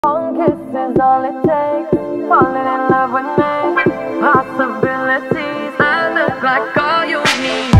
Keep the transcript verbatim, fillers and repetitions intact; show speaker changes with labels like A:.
A: One kiss is all it takes. Falling in love with me. Possibilities. I look like all you need.